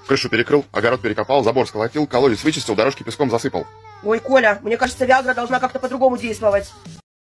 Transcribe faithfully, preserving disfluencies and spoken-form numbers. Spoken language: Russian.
Крышу перекрыл, огород перекопал, забор сколотил, колодец вычистил, дорожки песком засыпал. Ой, Коля, мне кажется, Виагра должна как-то по-другому действовать.